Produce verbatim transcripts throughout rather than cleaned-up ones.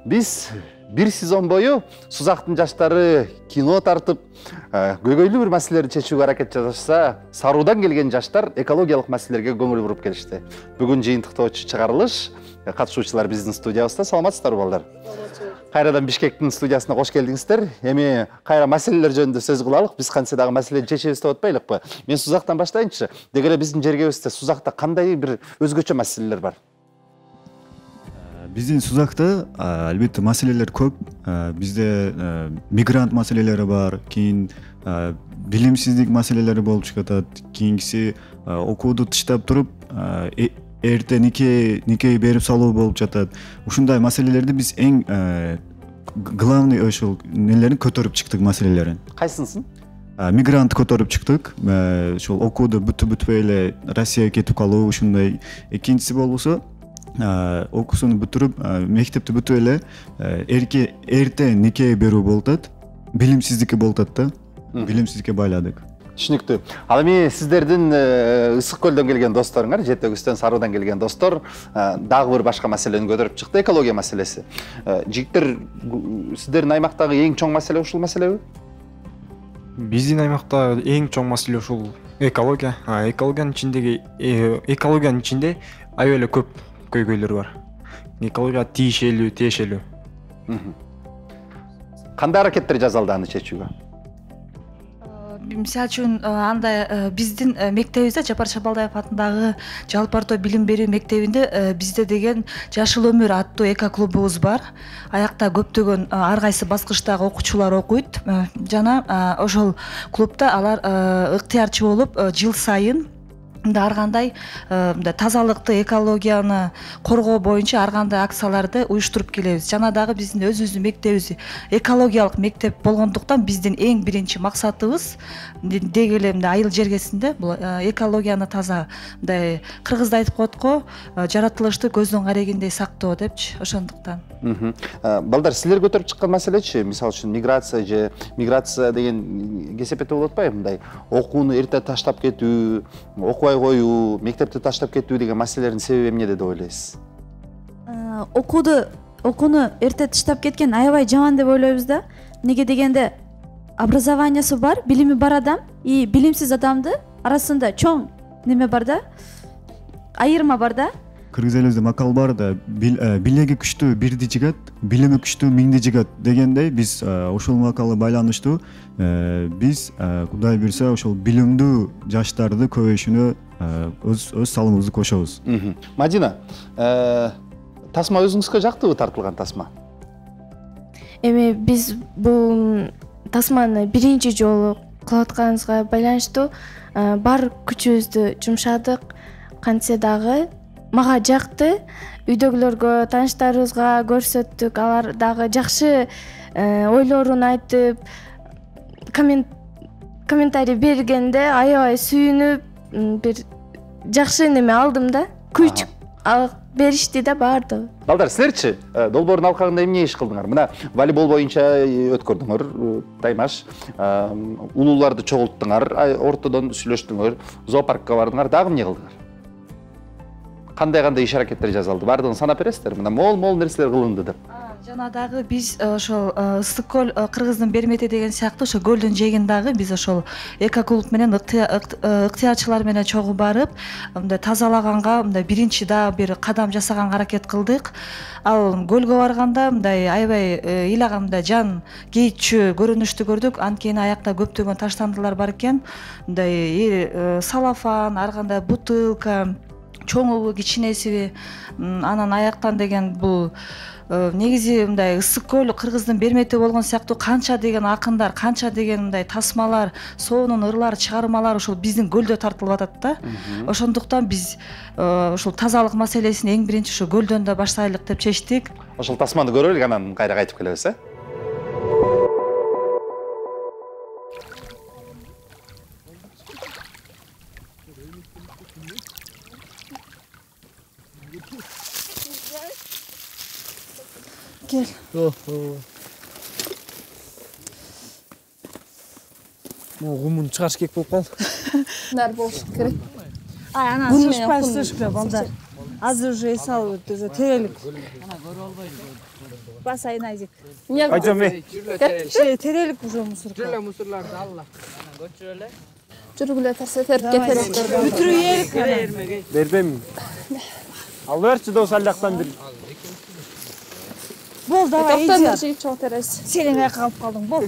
Биз бир сезон бою Сузактын жаштары кино тартып, көйгөйлүү бир маселелерди чечүүгө аракет жасашса, Саруудан келген жаштар экологиялык маселелерге көңүл буруп келишти. Бүгүн жыйынтыктоочу чыгарылыш, катышуучулар биздин студиябызда. Саламатсыздарбы балдар? Кайрадан Бишкектин студиясына кош келдиңиздер. Эми кайра маселелер жөнүндө сөз кылалык. Биз кантсе дагы маселени чечебиз деп атпайлыкпы? Мен Сузактан баштайынчы. Деги эле биздин жергебизде Сузакта кандай бир өзгөчө маселелер бар? Биздин Сузакта албетте маселелер көп. Бизде мигрант маселелери бар, кийин билимсиздик маселелери болуп чыгат. Кийинкиси окууду тыштап туруп эрте нике нике берип салуу болуп жатат. Ушундай маселелерди биз эң главный ошол нелерин көтөрүп чыктык маселелерин. Кайсынысын? Мигрант көтөрүп чыктык. Ошол окууду бүтүп бүтпөй эле Россияга кетип калуу ушундай. Экинчиси болсо окуусун бүтүрүп, мектепти бүтүп эле эрке эрте нике берүү болуп атат. Билимсиздикке болуп атат да. Билимсиздикке байладык. Түшүнүктүү. Ал эми сиздердин Ысык көлдөн келген досторуңар, Жетөгүстөн, Саруудан келген достор дагы бир башка маселени көтөрүп чыкты, экология маселеси. Жигиттер, сиздердин аймактагы эң чоң маселе ушул маселеби? Биздин аймакта эң чоң маселе ушул экология. Экологиянын ичиндеги экологиянын ичинде аябай эле көп көйгөйлөр бар. Экология тийшелүү, тиешелүү. Кандай аракеттер жасалды аны чечүүгө? Мисалы үчүн андай биздин мектебибизде Жапар Шабалдаев атындагы жалпы орто билим берүү мектебинде бизде деген Жашыл өмүр аттуу эко клубубуз бар. Аякта көптөгөн ар кайсы баскычтагы окуучулар окуйт. Жана ошол клубда алар ыктыярчы болуп жыл сайын ар кандай тазалыкты, экологияны коргоо боюнча ар кандай акцияларды уюштуруп келебиз. Жана дагы биздин өзүбүздүн мектебибиз экологиялык мектеп болгондуктан биздин эң биринчи максатыбыз деги эле мындай айыл жергесинде бул экологияны таза, мындай кыргызда айтып коет го, жаратылышты көздүн карегиндей сактоо депчи. Ошондуктан. Балдар, силер көтөрүп чыккан маселечи, мисалы үчүн миграция же миграция деген кесепетте болуп атпайбы? Мындай окууну эрте таштап кетүү, окубай коюу, мектепти таштап кетүү деген маселелердин себеби эмнеде деп ойлойсуз? Окууду окууну эрте таштап кеткен аябай жаман деп ойлойбуз да. Неге дегенде образованиясы бар, билими бар адам и билимсиз адамды арасында чоң неме бар да, айырма бар да. Кыргыз элибизде макал бар да, билеги күчтүү бирди жигат, билими күчтүү миңди жигат дегендей, биз ошол макалы байланыштуу. Биз Кудай буйрса ошол билимдүү жаштарды көбөйүшүнө өз өз салымыбызды кошобуз. Мадина, тасма өзүңүзгө жактыбы тартылган тасма? Эми биз бул тасманы биринчи жолу кылып атканыбызга байланыштуу бар күчүбүздү жумшадык. Кантсе дагы мага жакты, үйдөгүлөргө, тааныштарыбызга көрсөттүк. Алар дагы жакшы ойлорун айтып, комментарий бергенде аябай сүйүнүп, бир жакшы неме алдым да. Күч беришти да баардыгы. Балдар, силерчи долбоордун алкагында эмне иш кылдыңар? Мына волейбол боюнча өткөрдүңөр, таймаш, улууларды чогулттуңар, ортодон сүйлөштүңөр, зоопаркка бардыңар, дагы эмне кылдыңар? Кандай-кандай иш аракеттер жасалды? Бардыгын санап бересиздер? Мына мол-мол нерселер кылынды деп. Жана дагы биз ошол Ысык көл Кыргыздын Бермети деген сыяктуу ошо көлдүн жээгин дагы биз ошол эко клуб менен ыктыярчылар менен чогуу барып, мындай тазалаганга, мындай биринчи да бир кадам жасаганга аракет кылдык. Ал көлгө барганда мындай аябай ыйлаган мындай жан кейчүү көрүнүштү көрдүк. Анткени аякта көптөгөн таштандылар бар экен. Мындай салафан, ар кандай бутылка, чоңубу, кичинесиби, анан аяктан деген бул негизи мындай Ысык көл Кыргыздын Бермети болгон сыяктуу канча деген акындар, канча деген мындай тасмалар, соонун ырлар, чыгармалар ошол биздин көлдө тартылып атат да. Ошондуктан биз ошол тазалык маселесин эң биринчи ошо көлдөн да баштайлык деп чечтик. Ошол тасманы көрөлүк, анан кайра кайтып келебиз, э? Gel. Гумун чыгарыш керек болуп калды. Нар болуш керек. Ай, анан сышпай, сышпай, балдар. азыр уже эс алып уже терелик. Басайын айзек. Айжан мен. Терелик уже мусорка. Жүреле мусорларды алла. Жүргүлө терсе терип кетерик. Бүтүрү ерик. Бербейм. Ал берчи дос алжактан бир. Бол, давай, Токтон иди. чыгып терес. Сен аяка калып калдың, бол.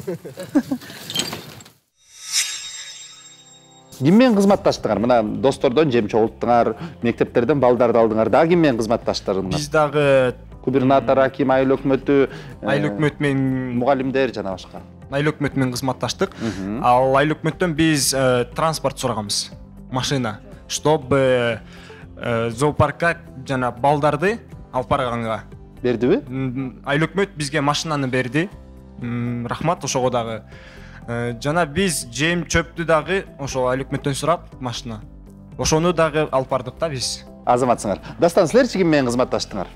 Ким менен кызматташтыңар? Мына достордон жем чогулттуңар, мектептерден балдарды алдыңар. Дагы ким менен кызматташтырдыңар? Биз дагы Губернатор, аким, айыл өкмөтү, айыл өкмөт менен мугалимдер жана башка. айыл өкмөт менен кызматташтык. Ал айыл өкмөттөн биз транспорт сураганбыз. Машина, чтобы зоопаркка жана балдарды алып барганга. Бердиби? Айыл өкмөт бизге машинаны берди. Рахмат ошого дагы. Жана биз жем чөптү дагы ошол айыл өкмөттөн сурап машина. Ошону дагы алып бардык да биз. Азаматсыңар. Дастан, силерчи ким менен кызматташтыңар?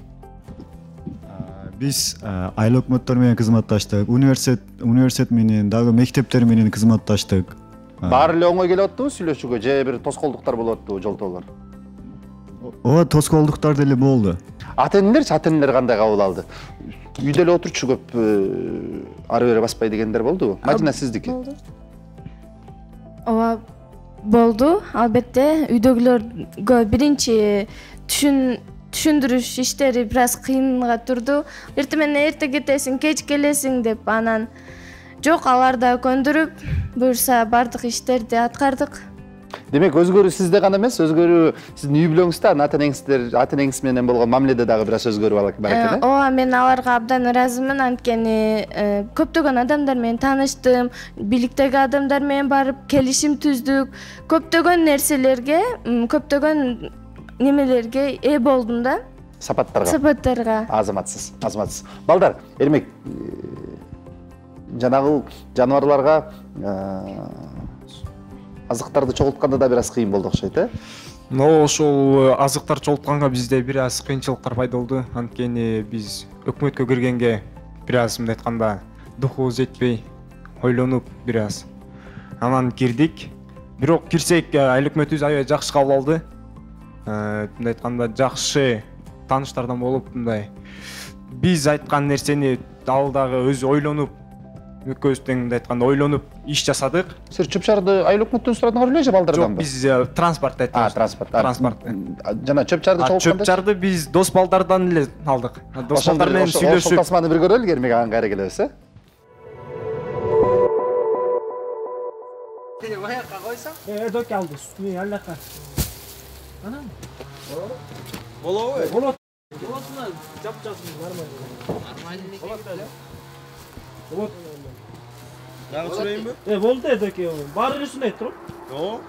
Биз айыл өкмөттөр менен кызматташтык, университет университет менен дагы мектептер менен кызматташтык. Баары эле оңой келип атпыбы сүйлөшүүгө, же бир тоскоолдуктар болуп атпыбы жолтоолор? Ооба, тоскоолдуктар деле болду. Ата-энелерчи, ата-энелер кандай кабыл алды? Үйдө эле отурчу көп ары бери баспай дегендер болдубу? Мадина, сиздики? Ооба, болду. Албетте, үйдөгүлөргө биринчи түшүн түшүндүрүш иштери бир аз кыйынга турду. Эртең менен эрте кетесиң, кеч келесиң деп, анан жок, алар да көндүрүп, буюрса бардык иштерди аткардык. Демек, өзгөрүү сизде гана эмес, өзгөрүү сиздин үй бүлөңүздө, ата-энеңиздер, ата-энеңиз менен болгон мамиледе дагы бир аз өзгөрүү бар экен, э? Ооба, мен аларга абдан ыраазымын, анткени көптөгөн адамдар менен тааныштым, бийликтеги адамдар менен барып келишим түздүк, көптөгөн нерселерге, көптөгөн немелерге ээ болдум да. Сапаттарга. Сапаттарга. Азаматсыз, азаматсыз. Балдар, Эрмек, жанагыл жаныбарларга азыктарды чогултканда да бир аз кыйын болду окшойт, э? Но ошол азыктар чогултканга бизде бир аз кыйынчылыктар пайда болду. Анткени биз өкмөткө киргенге бир аз мындай айтканда духубуз жетпей, ойлонуп бир аз. Анан кирдик. Бирок кирсек, айыл өкмөтүбүз аябай жакшы кабыл алды. Мындай айтканда жакшы тааныштардан болуп, мындай биз айткан нерсени ал дагы өзү ойлонуп, экөөбүз тең мындай айтканда ойлонуп иш жасадык. Силер чөп-чарды айыл өкмөттөн сурадыңар беле же балдардан? Жок, биз транспорт айттык. А, транспорт. Транспорт. Жана чөп-чарды чогултканда? Чөп-чарды биз дос балдардан эле алдык. Дос балдар менен сүйлөшүп. Ошол тасманы бир көрөлү, Эрмек ага кайра келебиз, э? Баякка койсаң? Э, дөк алды, үстүнө алака. Анан? Болобу? Болот. Болотуна жапжасың, нормально. Нормально экен. Болот. Дагы сүрөйүнбү? Э, болду эдеке. Баары үстүнө туруп. Жок.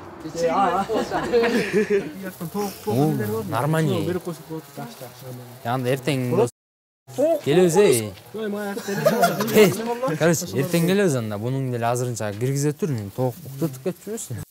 Нормально. Янда эртең келебиз, эй. Короче, эртең келебиз анда. Бунун деле азырынча киргизе тур, тоок уктутуп кетип жүрөсүң.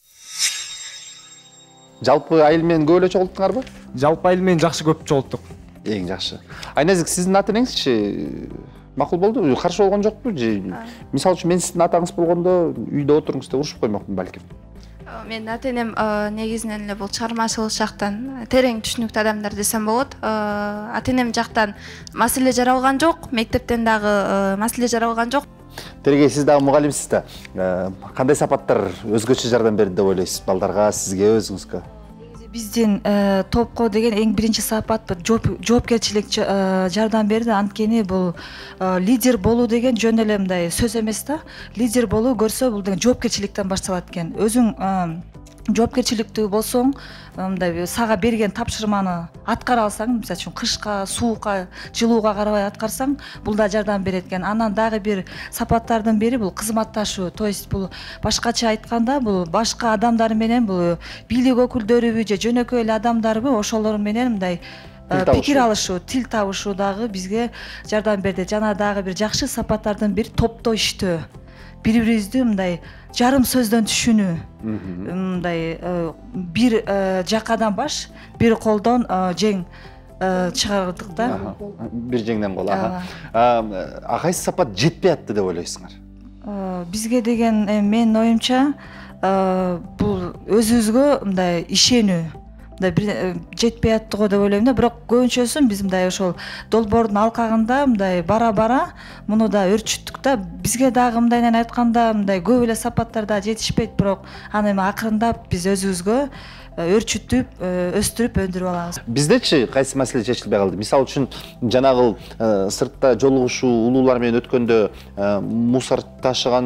Жалпы айыл менен көп эле чогулттуңарбы? Жалпы айыл менен жакшы көп чогулттук. Эң жакшы. Айназик, сиздин ата-энеңизчи макул болдубу? Каршы болгон жокпу? Же мисалы үчүн мен сиздин атаңыз болгондо үйдө отуруңуз деп урушуп коймокмун балким. Мен ата-энем негизинен эле бул чыгармачылык жактан терең түшүнүктүү адамдар десем болот. Ата-энем жактан маселе жаралган жок, мектептен дагы маселе жаралган жок. Тергей, сиз дагы мугалимсиз да. Кандай сапаттар өзгөчө жардам берди деп ойлойсуз балдарга, сизге, өзүңүзгө? Биздин топко деген эң биринчи сапат жоопкерчилик жардам берди. Анткени бул лидер болуу деген жөн эле мындай сөз эмес да. Лидер болуу көрсө бул деген жоопкерчиликтен башталат экен. Өзүң жоопкерчиликтүү болсоң, мындай сага берген тапшырманы аткара алсаң, мисалы үчүн кышка, суукка, жылууга карабай аткарсаң, бул да жардам берет экен. Анан дагы бир сапаттардын бири бул кызматташуу. То есть бул башкача айтканда, бул башка адамдар менен, бул бийлик өкүлдөрүбү же жөнөкөй эле адамдарбы, ошолор менен мындай пикир алышуу, тил табышуу дагы бизге жардам берди. Жана дагы бир жакшы сапаттардын бири топто иштөө. Бири-бирибизди мындай жарым сөздөн түшүнүү. Мындай бир жакадан баш, бир колдон жең чыгардык да. Бир жеңден кол, ага. А кайсы сапат жетпей атты деп ойлойсуңар? Бизге деген менин оюмча бул өзүбүзгө мындай ишенүү. мындай бир жетпей аттыгы деп ойлойм да, бирок көбүнчөсүн биз мындай ошол долбоордун алкагында мындай бара бара муну да өрчүттүк да. Бизге дагы мындайынан айтканда мындай көп эле сапаттарда жетишпейт, бирок аны эми акырындап биз өзүбүзгө өрчүтүп, өстүрүп өндүрүп алабыз. Биздечи кайсы маселе чечилбей калды? Мисалы үчүн жанагы сыртта жолугушуу улуулар менен өткөндө мусор ташыган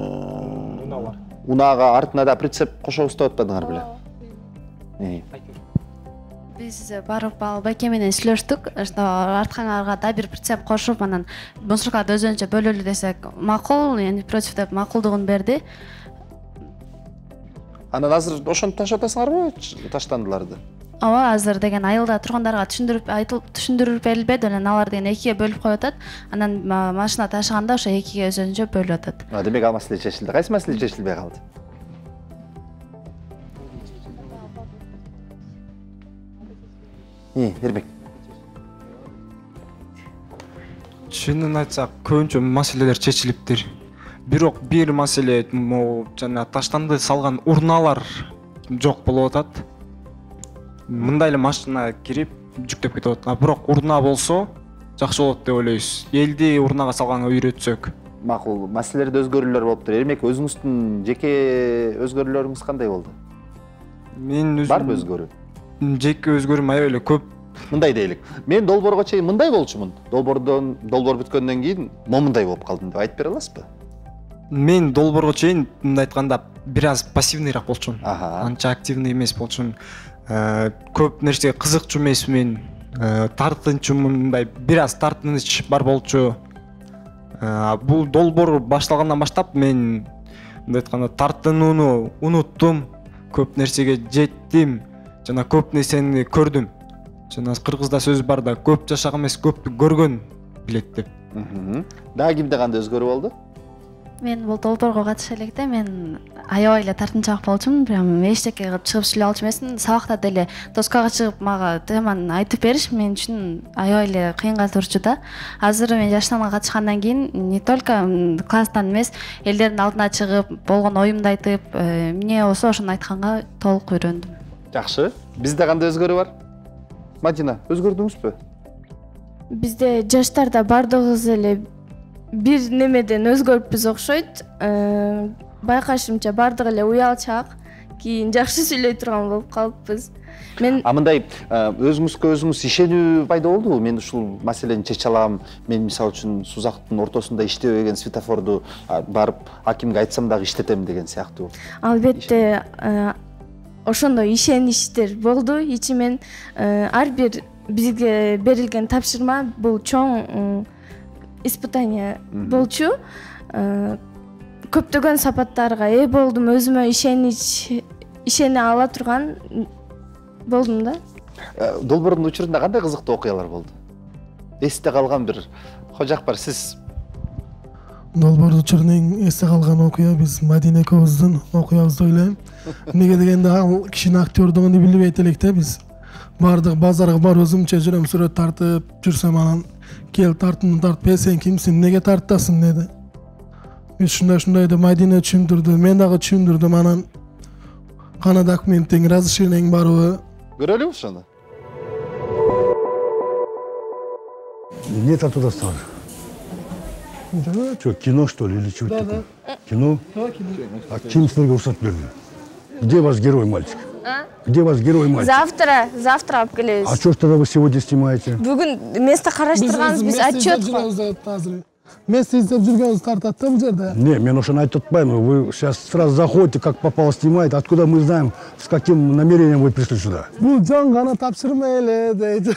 унаага артына да прицеп кошобуз деп атпадыңар беле? Биз барып ал байке менен сүйлөштүк, ошо арткаңарга да бир прицеп кошуп, анан мусоркаларды өзүнчө бөлөлү десек макул, эми против деп макулдугун берди. Анан азыр ошону ташып атасыңарбы, таштандыларды? Ооба, азыр деген айылда тургандарга түшүндүрүп айтылып түшүндүрүп берилбedi, анан алар деген экиге бөлүп коюп атат. Анан машина ташыганда ошо экиге өзүнчө бөлүп атат. Демек ал маселе чечилди. Кайсы маселе чечилбей калды? Э, Эрбек. Чынын айтсак, көбүнчө маселелер чечилиптир. Бирок бир маселе могу жана таштанды салган урналар жок болуп атат. Мындай эле машина кирип жүктөп кетип атат. А бирок урна болсо жакшы болот деп ойлойбуз. Элди урнага салганга үйрөтсөк. Макул, маселелерде өзгөрүүлөр болуптур. Эрмек, өзүңүздүн жеке өзгөрүүлөрүңүз кандай болду? Мен өзүм барбы өзгөрүү? Жеке өзгөрүүм аябай эле көп. Мындай дейлик. Мен долбоорго чейин мындай болчумун. Долбоордон долбоор бүткөндөн кийин момундай болуп калдым деп айтып бере аласызбы? Мен долбоорго чейин мындай айтканда бир аз пассивныйраак болчумун. Аха. Анча активный эмес болчумун. Көп нерсеге кызыкчу эмесмин. Тартынчумун, мындай бир аз тартыныч бар болчу. Бул долбоор башталгандан баштап мен мындай айтканда тартынууну унуттум. Көп нерсеге жеттим. Жана көп нерсени көрдүм. Жана кыргызда сөз бар да, көп жашаган эмес, көптү көргөн билет деп. Дагы кимде кандай өзгөрүү болду? Мен бул долбоорго катыша электе мен аябай эле тартынчаак болчумун, прям эчтеке кылып чыгып сүйлөй алчу эмесмин. Сабакта деле доскага чыгып мага теманы айтып бериш мен үчүн аябай эле кыйынга турчу да. Азыр мен жаштанга катышкандан кийин не только класстан эмес, элдердин алдына чыгып, болгон оюмду айтып, эмне болсо ошону айтканга толук үйрөндүм. Жакшы. Бизде кандай өзгөрүү бар? Мадина, өзгөрдүңүзбү? Бизде жаштарда бардыгыбыз эле бир немеден өзгөрүппүз окшойт. Байкашымча бардыгы эле уялчаак, кийин жакшы сүйлөй турган болуп калыппыз. Мен А мындай өзүңүзгө өзүңүз ишенүү пайда болдубу? Мен ушул маселени чече алам. Мен мисалы үчүн Сузактын ортосунда иштебеген светофорду барып акимге айтсам дагы иштетем деген сыяктуу. Албетте ошондой ишеничтер болду. Ичимен ар бир бизге берилген тапшырма бул чоң испытание болчу. Көптөгөн сапаттарга ээ болдум, өзүмө ишенич ишене ала турган болдум да. Долбоордун учурунда кандай кызыктуу окуялар болду? Эсте калган бир Кожакбар, сиз? Долбоордун учурунда эсте калган окуя биз Мадина экөөбүздүн окуябызды ойлойм. Эмнеге дегенде ал кишинин актёрдугун билбейт элек да биз. Бардык базарга барып өзүмчө жүрөм, сүрөт тартып жүрсөм анан кел тартымды тартып, сен кимсиң, эмнеге тартасың деди. Биз ушундай ушундай деп Мадина түшүндүрдү, мен дагы түшүндүрдүм, анан кана документтин разрешениең барбы? Көрөлүбү ошону? Нет оттуда стало. Что, кино что ли или что такое? Кино? А ким силерге уруксат берди? Где ваш герой, мальчик? Где ваш герой, мальчик? Завтра, завтра алып келебиз. А что ж тогда вы сегодня снимаете? Бүгүн место караштырганбыз, биз отчет кылып. Место издеп жүргөнүбүз тартат да бул жерде. Не, мен ошону айтып атпайм. Вы сейчас сразу заходите, как попало снимаете. Откуда мы знаем, с каким намерением вы пришли сюда? Бул жан гана тапшырма эле дейт.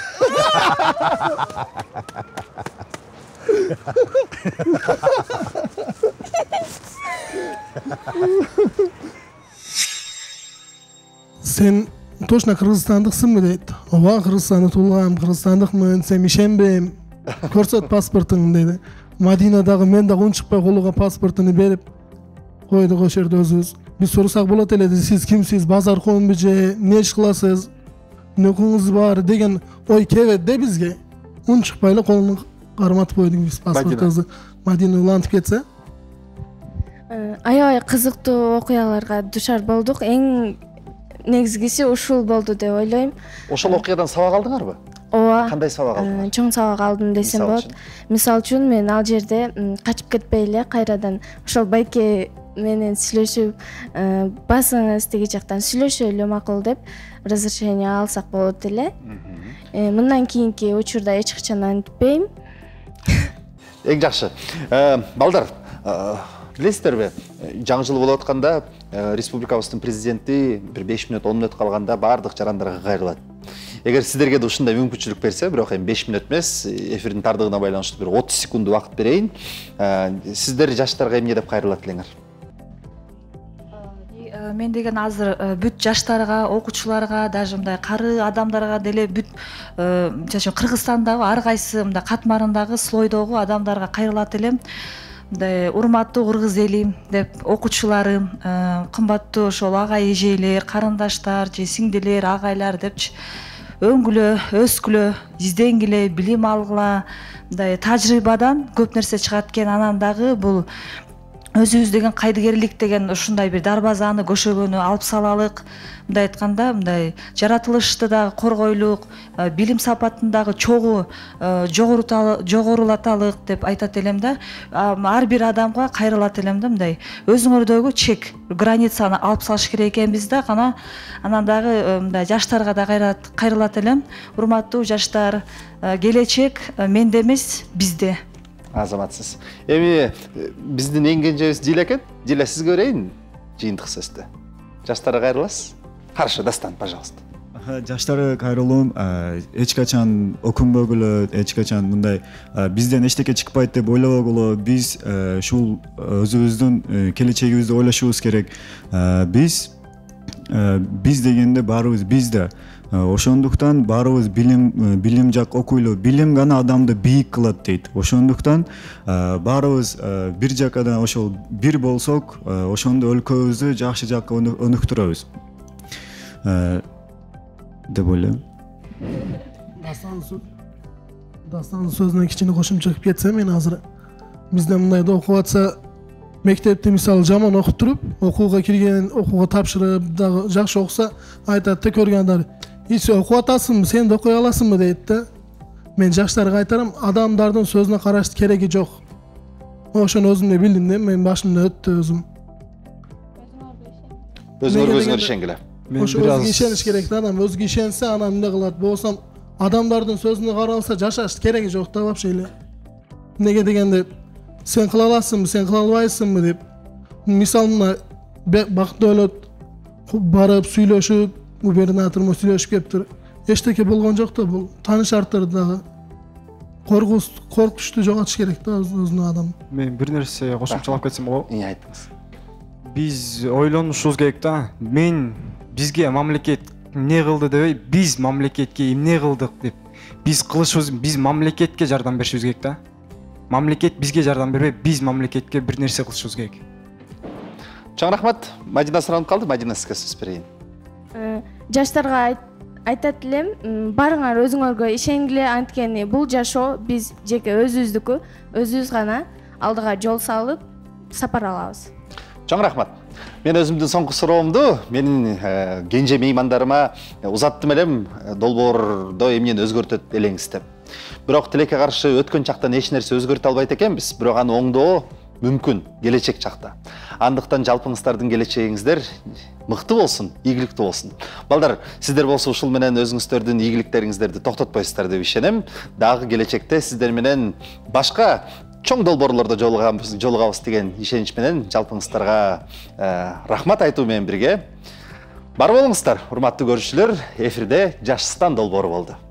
Сен точно кыргызстандыксыңбы дейт. Ооба, Кыргызстанда туулгам, кыргызстандыкмын, сен ишенбейм. Көрсөт паспортуңду деди. Мадина дагы мен дагы унчукпай колуга паспортуну берип койдук ошол жерде өзүбүз. Биз сурасак болот эле, сиз кимсиз, базар коомбу же, эмне иш кыласыз, эмне окууңуз бар деген ой келет да бизге. Унчукпай эле колуну карматып койдук биз паспортубузду. Мадина улантып кетсе. Аябай кызыктуу окуяларга душар болдук. Эң негизгиси ушул болду деп ойлойм. Ошол окуядан сабак алдыңарбы? Ооба. Кандай сабак алдыңар? Чоң сабак алдым десем болот. Мисалы үчүн мен ал жерде качып кетпей эле кайрадан ошол байке менен сүйлөшүп, басыңыз тиги жактан сүйлөшө эле макул деп разрешение алсак болот эле. Мындан кийинки учурда эч качан антпейм. Эң жакшы. Балдар, билесиздерби, жаңы жыл болуп атканда республикабыздын президенти бир беш мүнөт он мүнөт калганда баардык жарандарга кайрылат. Эгер сиздерге да ушундай мүмкүнчүлүк берсе, бирок эми беш мүнөт эмес, эфирдин тардыгына байланыштуу бир отуз секунд убакыт берейин. Сиздер жаштарга эмне деп кайрылат элеңер? Мен деген азыр бүт жаштарга, окуучуларга, даже мындай кары адамдарга деле бүт Кыргызстандагы ар кайсы мындай катмарындагы слойдогу адамдарга кайрылат элем. Мындай урматтуу кыргыз элим деп окуучуларым, кымбаттуу ошол агай эжелер, карындаштар же сиңдилер, агайлар депчи өңгүлө, өскүлө, изденгиле, билим алгыла, мындай тажрыйбадан көп нерсе чыгат экен. Анан дагы бул өзүбүз деген кайдыгерлик деген ушундай бир дарбазаны көшөгөнү алып салалык. Мындай айтканда, мындай жаратылышты дагы коргойлук, билим сапатындагы чогуу жогорулаталык деп айтат элем да. Ар бир адамга кайрылат элем да, мындай өзүңөрдөгү чек, границаны алып салыш керек экенбиз да. Кана анан дагы мындай жаштарга да кайрылат элем. Урматтуу жаштар, келечек менде эмес, бизде. Азаматсыз. Эми биздин эң кенжебиз Диле экен. Диле, сизге берейин жыйынтык сөздү. Жаштарга кайрыласыз? Хорошо, Дастан, пожалуйста. Жаштарга кайрылуум эч качан өкүнбөгүлө, эч качан мындай бизден эчтеке чыкпайт деп ойлобогулу, биз ушул өзүбүздүн келечегибизди ойлошубуз керек. Биз биз дегенде баарыбыз бизде. Ошондуктан баарыбыз билим билим жак окуйлу, билим гана адамды бийик кылат дейт. Ошондуктан баарыбыз бир жакадан ошол бир болсок, ошондо өлкөбүздү жакшы жакка өнүктүрөбүз деп ойлойм. Дастанын сөзүнө кичине кошумча кылып кетсем, мен азыр бизде мындай да окуп атса, мектепте мисалы жаман окуп туруп, окууга кирген, окууга тапшырып дагы жакшы окуса, айтат да көргөн адам, "Иш окуп атасыңбы, сен да окуй аласыңбы?" дейт да. Мен жаштарга айтарым, адамдардын сөзүнө караш кереги жок. Ошону өзүм да билдим да, мен башымда өттү өзүм. Өзүңөргө өзүңөр ишенгиле. Ошо өзүгө ишениш керек да, адам өзүгө ишенсе, анан эмне кылат болсом, адамдардын сөзүнө каралса жашаш кереги жок да вообще эле. Неге дегенде, сен кыла аласыңбы, сен кыла албайсыңбы деп. Мисалы мына бакыт өлөт барып сүйлөшүп, губернатормо сүйлөшүп кептир. Эчтеке болгон жок да, бул тааныш арттырды дагы. Коркуш, коркушту жоготуш керек да өзүнүн адам. Мен бир нерсе кошумчалап кетсем болобу? Эмне айттыңыз? Биз ойлонушубуз керек да. Мен бизге мамлекет эмне кылды дебей, биз мамлекетке эмне кылдык деп. Биз кылышыбыз, биз мамлекетке жардам беришибиз керек да. Мамлекет бизге жардам бербей, биз мамлекетке бир нерсе кылышыбыз керек. Чоң рахмат. Мадина суранып калды, Мадина сизге сөз берейин. Жаштарга айтат элем, барыңар өзүңөргө ишенгиле, анткени бул жашоо биз жеке өзүбүздүкү, өзүбүз гана алдыга жол салып сапар алабыз. Чоң рахмат. Мен өзүмдүн соңку суроомду менин кенже меймандарыма узаттым элем, долбоордо эмнени өзгөртөт элеңиз деп. Бирок тилекке каршы өткөн чактан эч нерсе өзгөртө албайт экенбиз, бирок аны оңдоо мүмкүн келечек чакта. Андыктан жалпыңыздардын келечегиңиздер мыкты болсун, ийгиликтүү болсун. Балдар, сиздер болсо ушул менен өзүңүздөрдүн ийгиликтериңиздерди токтотпойсуздар деп ишенем. Дагы келечекте сиздер менен башка чоң долбоорлордо жолугабыз деген ишенич менен жалпыңыздарга рахмат айтуу менен бирге бар болуңуздар. Урматтуу көрүүчүлөр, эфирде Жашстан долбоору болду.